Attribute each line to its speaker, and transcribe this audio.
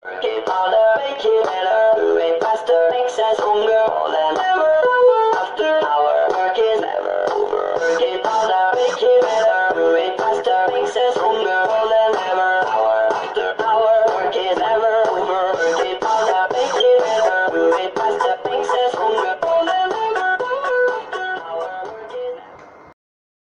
Speaker 1: Get harder, make it better. Do it faster, makes us stronger. More than ever.